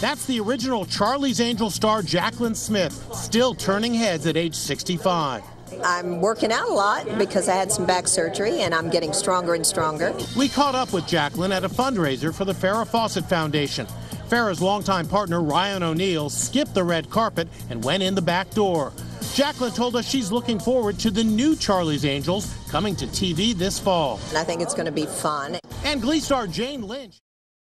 That's the original Charlie's Angels star Jaclyn Smith, still turning heads at age 65. I'm working out a lot because I had some back surgery and I'm getting stronger and stronger. We caught up with Jaclyn at a fundraiser for the Farrah Fawcett Foundation. Farrah's longtime partner Ryan O'Neal skipped the red carpet and went in the back door. Jaclyn told us she's looking forward to the new Charlie's Angels coming to TV this fall. And I think it's going to be fun. And Glee star Jane Lynch.